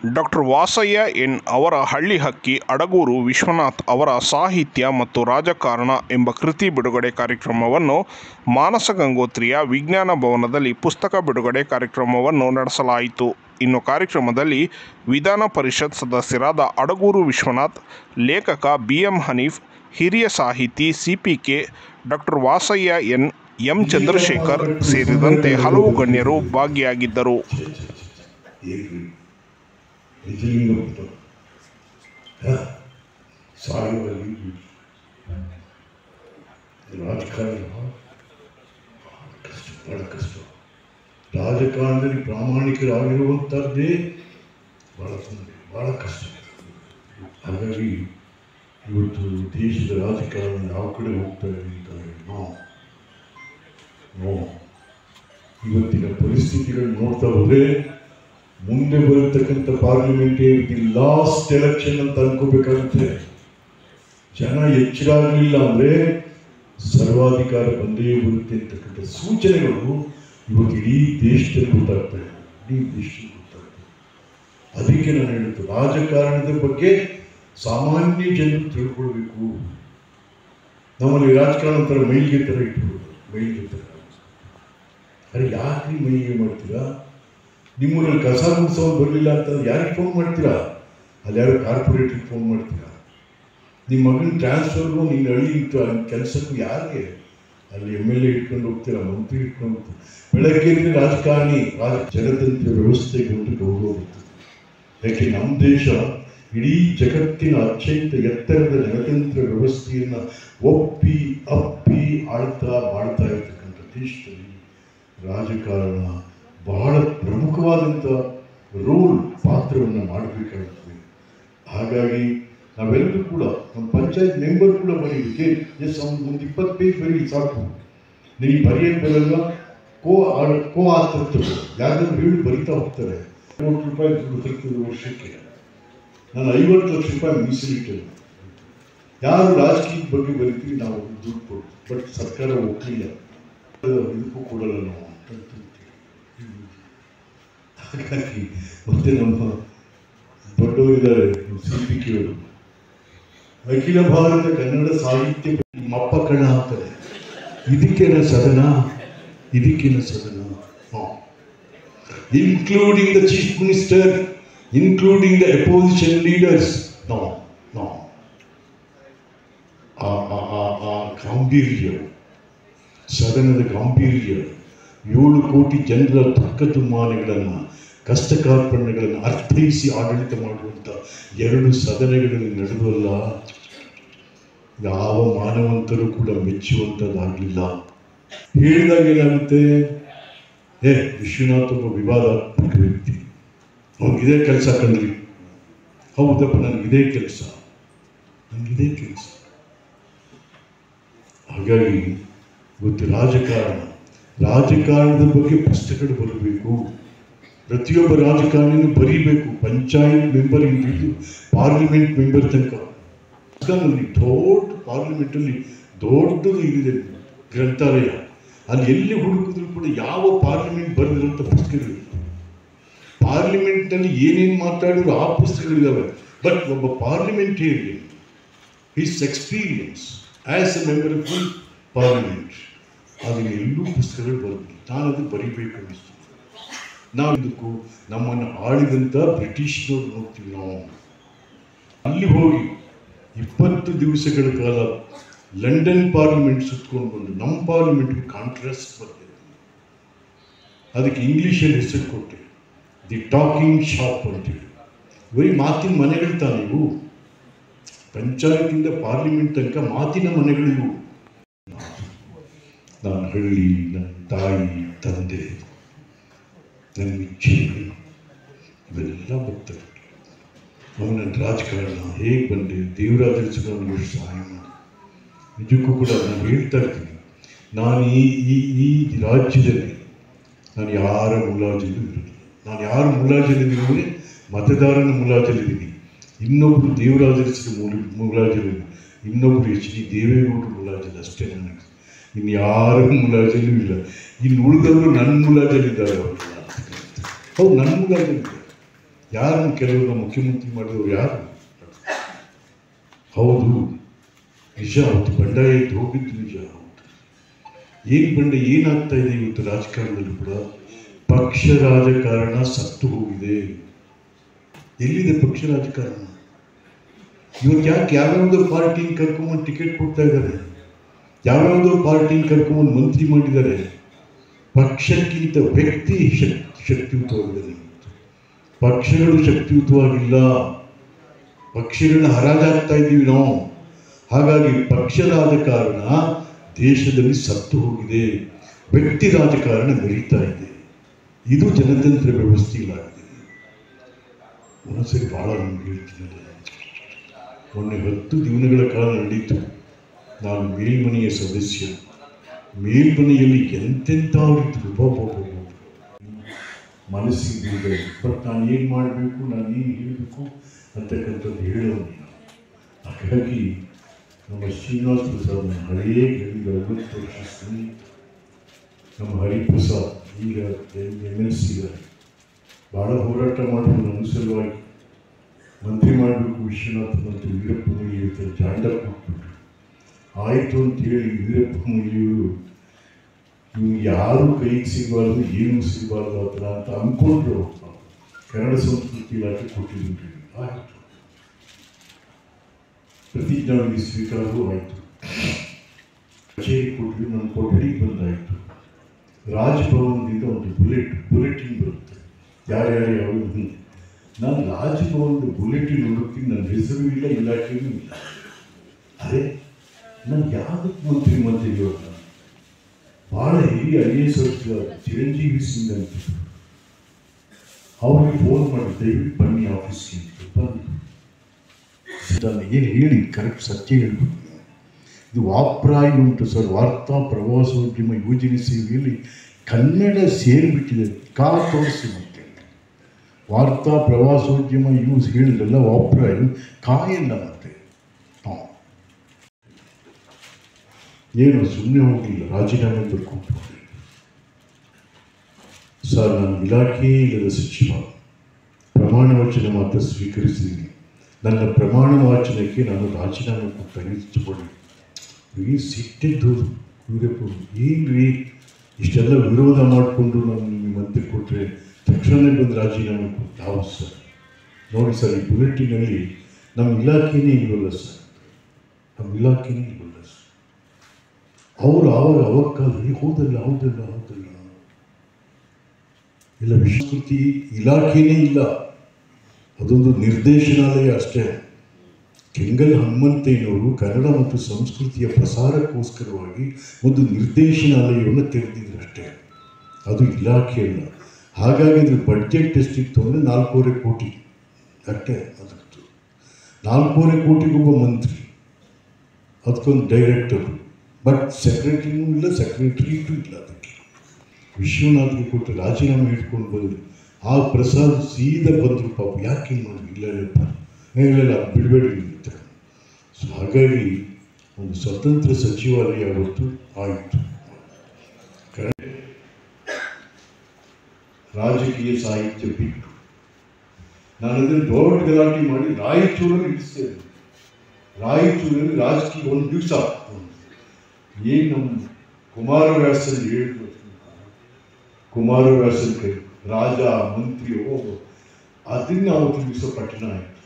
Doctor Vasaiah N ಅವರ ಹಳ್ಳಿ ಹಕ್ಕಿ ಅಡಗೂರು ವಿಶ್ವನಾಥ್ ಅವರ ಸಾಹಿತ್ಯ ಮತ್ತು ರಾಜಕಾರಣ ಎಂಬ ಕೃತಿ ಬಿಡುಗಡೆ ಕಾರ್ಯಕ್ರಮವನ್ನು ಮಾನಸ ಗಂಗೋತ್ರಿಯ ವಿಜ್ಞಾನ ಭವನದಲ್ಲಿ ಪುಸ್ತಕ ಬಿಡುಗಡೆ ಕಾರ್ಯಕ್ರಮವನ್ನು ನಡೆಸಲಾಯಿತು. ಇನ್ನು ಕಾರ್ಯಕ್ರಮದಲ್ಲಿ ವಿಧಾನ ಪರಿಷತ್ ಸದಸ್ಯರಾದ ಅಡಗೂರು ವಿಶ್ವನಾಥ್, ಲೇಖಕ BM ಹನೀಫ್, ಹಿರಿಯ ಸಾಹಿತಿ CPK, doctor Vasaiah N, M Chandrashekar ಸೇರಿದಂತೆ ಹಲವು ಗಣ್ಯರು ಭಾಗಿಯಾಗಿದ್ದರು. ರಾಜಕಾರಣದಲ್ಲಿ ಪ್ರಾಮಾಣಿಕರಾಗಿರುವಂಥದ್ದೇ ಬಹಳ ಕಷ್ಟ. ಹಾಗಾಗಿ ಇವತ್ತು ದೇಶದ ರಾಜಕಾರಣ ಯಾವ ಕಡೆ ಹೋಗ್ತಾ ಇದೆ ಅಂತಾರೆ ಇವತ್ತಿನ ಪರಿಸ್ಥಿತಿಗಳು ನೋಡ್ತಾ ಹೋದರೆ ಮುಂದೆ ಬರತಕ್ಕಂಥ ಪಾರ್ಲಿಮೆಂಟೇ ದಿ ಲಾಸ್ಟ್ ಎಲೆಕ್ಷನ್ ಅಂತ ಅನ್ಕೋಬೇಕಾಗುತ್ತೆ. ಜನ ಎಚ್ಚರಾಗಲಿಲ್ಲ ಅಂದರೆ ಸರ್ವಾಧಿಕಾರ ಬಂದೇ ಬರುತ್ತೆ ಅಂತಕ್ಕಂಥ ಸೂಚನೆಗಳು ಇವತ್ತು ಇಡೀ ದೇಶದಲ್ಲಿ ಗೊತ್ತಾಗ್ತಾ ಇದೆ. ಅದಕ್ಕೆ ನಾನು ಹೇಳುತ್ತೆ, ರಾಜಕಾರಣದ ಬಗ್ಗೆ ಸಾಮಾನ್ಯ ಜನರು ತಿಳ್ಕೊಳ್ಬೇಕು. ನಮ್ಮಲ್ಲಿ ರಾಜಕಾರಣ ಥರ ಮೈಲಿಗೆ ಥರ ಇಟ್ಬಿಡೋದು, ಮೈಲಿಗೆ ಥರ. ಅರೆ ಯಾಕೆ ಮೈಲಿಗೆ ಮಾಡ್ತೀರಾ? ನಿಮ್ಮೂರಲ್ಲಿ ಕಸ ಗುಡಿಸೋದು ಬರಲಿಲ್ಲ ಅಂತಂದ್ರೆ ಯಾರಿಗೆ ಫೋನ್ ಮಾಡ್ತೀರಾ? ಅಲ್ಲಿ ಯಾರು ಕಾರ್ಪೊರೇಟ್ರಿಗೆ ಫೋನ್ ಮಾಡ್ತೀರಾ? ನಿಮ್ಮ ಮಗನ ಟ್ರಾನ್ಸ್ಫರ್ಗೂ ನಿನ್ನ ಹಳ್ಳಿ ಕೆಲಸಕ್ಕೂ ಯಾರಿಗೆ? ಅಲ್ಲಿ MLA ಇಟ್ಕೊಂಡು ಹೋಗ್ತೀರಾ, ಮಂತ್ರಿ ಇಟ್ಕೊಂಡು ಹೋಗ್ತೀರಾ. ಬೆಳಗ್ಗೆ ರಾಜಕಾರಣಿ ಜನತಂತ್ರ ವ್ಯವಸ್ಥೆಗೆ ಒಂದು ಗೌರವ ಇರ್ತದೆ. ಯಾಕೆ ನಮ್ಮ ದೇಶ ಇಡೀ ಜಗತ್ತಿನ ಅತ್ಯಂತ ಎತ್ತರದ ಜನತಂತ್ರ ವ್ಯವಸ್ಥೆಯನ್ನು ಒಪ್ಪಿ ಅಪ್ಪಿ ಬಾಳ್ತಾ ಇರ್ತಕ್ಕಂಥ ದೇಶದಲ್ಲಿ ರಾಜಕಾರಣ ಬಹಳ ಪ್ರಮುಖವಾದಂಥ ಪಾತ್ರವನ್ನು ಮಾಡಬೇಕಾಗುತ್ತದೆ. ಹಾಗಾಗಿ ನಾವೆಲ್ಲರೂ ಕೂಡ ನಮ್ಮ ಪಂಚಾಯತ್ ಮೆಂಬರ್ ಕೂಡ ಬರೀಬೇಕು. ಒಂದು 20 ಪೇಜ್ ಬರೀ ಸಾಕು. ನೀವು ಬರೆಯೋಕ್ಕೆ ಬರಲ್ಲ, ಕೋ ಆತರ್ತರು ಯಾರಾದ್ರೂ ಹೇಳಿ ಬರಿತಾ ಹೋಗ್ತಾರೆ. ₹1 ದುಡ್ಡು ತರ್ತದೆ ವರ್ಷಕ್ಕೆ. ನಾನು 50 ಲಕ್ಷ ರೂಪಾಯಿ ಮೀಸಲಿಟ್ಟರು. ಯಾರು ರಾಜಕೀಯದ ಬಗ್ಗೆ ಬರೀತೀವಿ ನಾವು ದುಡ್ಡು ಕೊಡ್ತೀವಿ, ಬಟ್ ಸರ್ಕಾರ ಒಪ್ಪಲಿಲ್ಲ, ಇದಕ್ಕೂ ಕೊಡಲ್ಲ ನಾವು ಅಂತ. ಹಾಗಾಗಿ ಮತ್ತೆ ನಮ್ಮ ದೊಡ್ಡವರಿದ್ದಾರೆ CPK ಅವರು, ಅಖಿಲ ಭಾರತ ಕನ್ನಡ ಸಾಹಿತ್ಯ ಮಪ್ಪ ಕಣ ಆಗ್ತದೆ. ಇದಕ್ಕೇನ ಸದನ including the chief minister, including the opposition leaders. ಗಾಂಭೀರ್ಯ, ಸದನದ ಗಾಂಭೀರ್ಯ, 7 ಕೋಟಿ ಜನರ ದುಃಖದುಮ್ಮಾನಗಳನ್ನು, ಕಷ್ಟ ಕಾರ್ಪಣ್ಯಗಳನ್ನು ಅರ್ಥೈಸಿ ಆಡಳಿತ ಮಾಡುವಂಥ 2 ಸದನಗಳಲ್ಲಿ ನಡೆದಲ್ಲ, ಯಾವ ಮಾನವಂತರು ಕೂಡ ಮೆಚ್ಚುವಂಥದ್ದಾಗಲಿಲ್ಲ. ಹೇಳಿದಾಗ ಏನಾಗುತ್ತೆ, ವಿಶ್ವನಾಥ್ ಒಬ್ಬ ವಿವಾದಾತ್ಮಕ ವ್ಯಕ್ತಿ, ಅವ್ನಿಗಿದೇ ಕೆಲಸ ಕಂಡ್ರಿ. ಹೌದಪ್ಪ, ನನಗಿದೇ ಕೆಲಸ. ಹಾಗಾಗಿ ಇವತ್ತು ರಾಜಕಾರಣದ ಬಗ್ಗೆ ಪುಸ್ತಕಗಳು ಬರಬೇಕು. ಪ್ರತಿಯೊಬ್ಬ ರಾಜಕಾರಣಿನೂ ಬರೀಬೇಕು. ಪಂಚಾಯತ್ ಮೆಂಬರ್ ಹಿಡಿದು ಪಾರ್ಲಿಮೆಂಟ್ ಮೆಂಬರ್ ತನಕ. ದೊಡ್ಡ ಪಾರ್ಲಿಮೆಂಟಲ್ಲಿ ದೊಡ್ಡದು ಇದೆ ಗ್ರಂಥಾಲಯ. ಅಲ್ಲಿ ಎಲ್ಲಿ ಹುಡುಕಿದ್ರು ಕೂಡ ಯಾವ ಪಾರ್ಲಿಮೆಂಟ್ ಬರೆದಿರುವಂಥ ಪುಸ್ತಕಗಳು, ಪಾರ್ಲಿಮೆಂಟ್ನಲ್ಲಿ ಏನೇನು ಮಾತಾಡಿದ್ರು ಆ ಪುಸ್ತಕಗಳಿದ್ದಾವೆ. ಬಟ್ ಒಬ್ಬ parliamentarian, his experience as a member of parliament, ಅದನ್ನು ಎಲ್ಲೂ ಪುಸ್ತಕಗಳು ಬರೆದಿಲ್ಲ. ನಾನು ಅದು ಬರೀಬೇಕು ಅನ್ನಿಸ್ತು. ನಾವು ಇದಕ್ಕೂ ನಮ್ಮನ್ನು ಆಳಿದಂಥ ಬ್ರಿಟಿಷ್ನವ್ರು ನೋಡ್ತೀವಿ. ನಾವು ಅಲ್ಲಿ ಹೋಗಿ 20 ದಿವಸಗಳ ಕಾಲ ಲಂಡನ್ ಪಾರ್ಲಿಮೆಂಟ್ ಸುತ್ಕೊಂಡು ಬಂದು ನಮ್ಮ ಪಾರ್ಲಿಮೆಂಟ್ಗೆ ಕಾಂಟ್ರಾಸ್ಟ್ ಬರ್ತಿದೆ. ಅದಕ್ಕೆ ಇಂಗ್ಲೀಷಲ್ಲಿ ಹೆಸರು ಕೊಟ್ಟೆ, ದಿ ಟಾಕಿಂಗ್ ಶಾಪ್ ಅಂತೇಳಿ. ಬರೀ ಮಾತಿನ ಮನೆಗಳು ತಾನೆ ಇವು. ಪಂಚಾಯತಿಂದ ಪಾರ್ಲಿಮೆಂಟ್ ತನಕ ಮಾತಿನ ಮನೆಗಳಿವು. ನಾನು ಹಳ್ಳಿ, ನನ್ನ ತಾಯಿ ತಂದೆ, ನನ್ನ ಇಚ್ಛೆಗಳು ಇವೆಲ್ಲ ಬರ್ತಾರೆ. ಅವನ ರಾಜಕಾರಣ ಹೇಗೆ ಬಂದೆ, ದೇವರಾಜರಿಗೆ ಸಹಾಯ ಮಾಡಿ. ನಿಜಕ್ಕೂ ಕೂಡ ನಾನು ಹೇಳ್ತಾ ಇರ್ತೀನಿ, ನಾನು ಈ ರಾಜ್ಯದಲ್ಲಿ ನಾನು ಯಾರ ಮುಲಾಜಲ್ಲೂ ಇರೋದಿಲ್ಲ. ನಾನು ಯಾರ ಮುಲಾಜಲ್ಲಿದ್ದೀನಿ, ಮತದಾರನ ಮುಲಾಜಲ್ಲಿದ್ದೀನಿ. ಇನ್ನೊಬ್ಬರು ದೇವರಾಜರಿಗೆ ಮುಲಾಜಲ್ಲಿದ್ದೀನಿ, ಇನ್ನೊಬ್ಬರು HD ದೇವೇಗೌಡರು ಮುಲಾಜಲ್ಲಿ ಅಷ್ಟೇ. ನನಗೆ ಇನ್ನು ಯಾರ ಮುಲಾಜಲ್ಲೂ ಇಲ್ಲ. ಇನ್ನು ಉಳಿದವರು ನನ್ನ ಮುಲಾಜಲ್ಲಿದ್ದಾರೆ. ಅವರು ನನ್ನ ಮುಲಾಜಲ್ಲಿದ್ದಾರೆ. ಯಾರನ್ನು ಕೆಲವರು ಮುಖ್ಯಮಂತ್ರಿ ಮಾಡಿದವರು ಯಾರು? ಹೌದು, ನಿಜ, ಅವತ್ತು ಬಂಡಾಯ ಇದ್ದು ಹೋಗಿದ್ದು ನಿಜ. ಏನು ಬಂಡ ಏನಾಗ್ತಾ ಇದೆ ಇವತ್ತು ರಾಜಕಾರಣದಲ್ಲಿ ಕೂಡ? ಪಕ್ಷ ರಾಜಕಾರಣ ಸತ್ತು ಹೋಗಿದೆ. ಎಲ್ಲಿದೆ ಪಕ್ಷ ರಾಜಕಾರಣ? ಇವತ್ತು ಯಾಕೆ ಯಾವ್ಯಾವುದೋ ಪಾರ್ಟಿನ ಕರ್ಕೊಂಬಂದು ಟಿಕೆಟ್ ಕೊಡ್ತಾ ಇದ್ದಾರೆ, ಯಾವ್ಯಾವುದೋ ಪಾರ್ಟಿನ ಕರ್ಕೊಂಬಂದು ಮಂತ್ರಿ ಮಾಡಿದ್ದಾರೆ. ಪಕ್ಷಕ್ಕಿಂತ ವ್ಯಕ್ತಿ ಶಕ್ತಿಯುತವಾಗಿದೆ. ಪಕ್ಷಗಳು ಶಕ್ತಿಯುತವಾಗಿಲ್ಲ, ಪಕ್ಷಗಳನ್ನ ಹರಾಜಾಗ್ತಾ ಇದ್ದೀವಿ ನಾವು. ಹಾಗಾಗಿ ಪಕ್ಷ ರಾಜಕಾರಣ ದೇಶದಲ್ಲಿ ಸತ್ತು ಹೋಗಿದೆ, ವ್ಯಕ್ತಿ ರಾಜಕಾರಣ ಬೆಳೀತಾ ಇದೆ. ಇದು ಜನತಂತ್ರ ವ್ಯವಸ್ಥೆಗಳಾಗಿದೆ. ಒಂದೊಂದ್ಸರಿ ಭಾಳ ನಮ್ಗೆ ಹೇಳ್ತೀನಿ. ಮೊನ್ನೆ 10 ದಿನಗಳ ಕಾಲ ನಡೀತು. ನಾನು ಮೇಲ್ಮನೆಯ ಸದಸ್ಯ. ಮೇಲ್ಮನೆಯಲ್ಲಿ ಎಂತೆಂಥವ್ರಿದ್ರು, ಮನಸ್ಸಿಗೆ ಬಿಡುಗಡೆ. ಬಟ್ ನಾನು ಏನು ಮಾಡಬೇಕು, ನಾನು ಏನು ಹೇಳಬೇಕು ಅಂತಕ್ಕಂಥದ್ದು ಹೇಳೋದು. ಹಾಗಾಗಿ ನಮ್ಮ ಶ್ರೀನಿವಾಸ ಪ್ರಸಾದ್, ನಮ್ಮ ಹಳೆಯ ಗೆಳೆಯರು, 50 ವರ್ಷ ಸ್ನೇಹಿತ, ನಮ್ಮ ಹರಿಪ್ರಸಾದ್ ಈಗ MLC ಇದ್ದಾರೆ. ಭಾಳ ಹೋರಾಟ ಮಾಡೋದು ನನ್ನ ಸಲುವಾಗಿ. ಮಂತ್ರಿ ಮಾಡಬೇಕು ವಿಶ್ವನಾಥ್ ಮತ್ತು ವೀರಪ್ಪ ಮೊಯ್ಲಿ ಇರ್ತಾರೆ, ಜಾಂಡ ಕೊಟ್ಬಿಟ್ರು. ಆಯಿತು ಅಂತೇಳಿ ವೀರಪ್ಪ ಮೊಯ್ಲಿಯವರು ಇವ್ರು ಯಾರು ಕೈಗೆ ಸಿಗಬಾರ್ದು, ಏನೂ ಸಿಗಬಾರ್ದು ಆ ಥರ ಅಂತ ಅಂದ್ಕೊಂಡ್ರು. ಕನ್ನಡ ಸಂಸ್ಕೃತಿ ಇಲಾಖೆ ಕೊಟ್ಟಿದ್ರು. ಆಯಿತು, ಪ್ರತಿಜ್ಞಾವಿಧಿ ಸ್ವೀಕಾರವೂ ಆಯಿತು. ಕಚೇರಿ ಕೊಟ್ಟರು, ನನ್ನ ಕೊಠಡಿಗೆ ಬಂದಾಯಿತು. ರಾಜಭವನದಿಂದ ಒಂದು ಬುಲೆಟಿನ್ ಬರುತ್ತೆ, ಯಾರ್ಯಾರು ಯಾವ. ನಾನು ರಾಜಭವನದ ಬುಲೆಟಿನ್ ಹುಡುಕ್ತೀನಿ, ನನ್ನ ಹೆಸರು ಇಲ್ಲ, ಇಲಾಖೆಯೂ ಇಲ್ಲ. ಅದೇ ನಾನು ಯಾವುದಕ್ಕೆ ಮಂತ್ರಿ ಇವಾಗ ಭಾಳ ಹಿರಿಯ IAS ಚಿರಂಜೀವಿ ಸಿಂಗ್ ಅಂತ ಅವ್ರಿಗೆ ಫೋನ್ ಮಾಡಿ, ದಯವಿಟ್ಟು ಬನ್ನಿ ಆಫೀಸ್ಗೆ ಅಂತ ಬಂದು. ನಾನು ಏನು ಹೇಳಿ ಕರೆಕ್ಟ್ ಸತ್ಯ ಹೇಳ್ಬೇಕು. ಇದು ವಾಪ್ರಾಯಿ ಉಂಟು ಸರ್, ವಾರ್ತಾ ಪ್ರವಾಸೋದ್ಯಮ ಯೋಜನೆ ಸೇವೆಯಲ್ಲಿ ಕನ್ನಡ ಸೇರಿಬಿಟ್ಟಿದೆ. ತೋರಿಸಿ ಮತ್ತೆ ವಾರ್ತಾ ಪ್ರವಾಸೋದ್ಯಮ ಯೂಸ್ ಹೇಳಿದ್ರಲ್ಲ, ವಾಪ್ರಾಯಿ ಕಾಯಲ್ಲ. ಮತ್ತೆ ಏನು ಸುಮ್ಮನೆ ಹೋಗಿಲ್ಲ, ರಾಜೀನಾಮೆ ಬರ್ಕೊಂಡು ಸರ್, ನಾನು ಇಲಾಖೆಯೇ ಇಲ್ಲದ ಸಚಿವ, ಪ್ರಮಾಣ ವಚನ ಮಾತ್ರ ಸ್ವೀಕರಿಸಿದ್ದೀನಿ. ನನ್ನ ಪ್ರಮಾಣ ವಾಚನಕ್ಕೆ ನಾನು ರಾಜೀನಾಮೆ ಕೊಟ್ಟು ಈ ಸಿಟ್ಟಿದ್ದು ವೀರಪ್ಪ, ಏನು ರೀ ಇಷ್ಟೆಲ್ಲ ವಿರೋಧ ಮಾಡಿಕೊಂಡು ನಾನು ನಿಮಗೆ ಮಂತ್ರಿ ಕೊಟ್ಟರೆ ತಕ್ಷಣ ಬಂದು ರಾಜೀನಾಮೆ ಕೊಟ್ಟು ಯಾವ ಸರ್? ನೋಡಿ ಸರ್, ಈ ಬುಲೆಟಿನಲ್ಲಿ ನಮ್ಮ ಇಲಾಖೆನೇ ಇಲ್ವಲ್ಲ ಸರ್, ನಮ್ಮ ಇಲಾಖೆನೇ ಇಲ್ವಲ್ಲ ಸರ್. ಅವರು ಅವಾಗ ಕಾಲದಲ್ಲಿ ಹೌದಲ್ಲ ಇಲ್ಲ, ವಿಶ್ವಸಂಸ್ಕೃತಿ ಇಲಾಖೆನೇ ಇಲ್ಲ, ಅದೊಂದು ನಿರ್ದೇಶನಾಲಯ ಅಷ್ಟೇ. ಕೆಂಗಲ್ ಹನುಮಂತಯ್ಯನವರು ಕನ್ನಡ ಮತ್ತು ಸಂಸ್ಕೃತಿಯ ಪ್ರಸಾರಕ್ಕೋಸ್ಕರವಾಗಿ ಒಂದು ನಿರ್ದೇಶನಾಲಯವನ್ನು ತೆರೆದಿದ್ರು ಅಷ್ಟೇ, ಅದು ಇಲಾಖೆ ಅಲ್ಲ. ಹಾಗಾಗಿ ಅದ್ರ ಬಡ್ಜೆಟ್ ಎಷ್ಟಿತ್ತು ಅಂದರೆ 4.5 ಕೋಟಿ ಅಷ್ಟೇ. ಅದಕ್ಕೆ 4.5 ಕೋಟಿಗೊಬ್ಬ ಮಂತ್ರಿ, ಅದಕ್ಕೊಂದು ಡೈರೆಕ್ಟರು, ಬಟ್ ಸೆಕ್ರೆಟರಿನೂ ಇಲ್ಲ, ಸೆಕ್ರೆಟರಿಟೂ ಇಲ್ಲ. ಅದಕ್ಕೆ ವಿಶ್ವನಾಥ್ಗೆ ಕೊಟ್ಟು ರಾಜೀನಾಮೆ ಇಟ್ಕೊಂಡು ಬಂದರು. ಆ ಪ್ರಸಾದ್ ಸೀದಾ ಬಂದರು. ಪಾಪ ಯಾಕೆ ಹಿಂಗೆ ಮಾಡಿ, ಇಲ್ಲ ಬಿಡಬೇಡಿ ಅಂತ. ಸೊ ಹಾಗಾಗಿ ಒಂದು ಸ್ವತಂತ್ರ ಸಚಿವಾಲಯ ಅವತ್ತು ಆಯಿತು. ರಾಜಕೀಯ ಸಾಹಿತ್ಯ ಬಿಟ್ಟು ನಾನು ಅದನ್ನು ದೊಡ್ಡ ಗಲಾಟೆ ಮಾಡಿ ರಾಯಚೂರಲ್ಲಿ ಇಡಿಸ್ತೇನೆ. ರಾಯಚೂರಲ್ಲಿ ರಾಜಕೀಯ ಒಂದು ದಿವಸ ಏನು ನಮ್ಮ ಕುಮಾರವ್ಯಾಸನ್ ಹೇಳಿದ್ರು, ಕುಮಾರವ್ಯಾಸನ್ ಕೈ ರಾಜ ಮಂತ್ರಿ ಅದನ್ನು ಅವತ್ತು ದಿವಸ ಪಟ್ಟಣ ಆಯಿತು.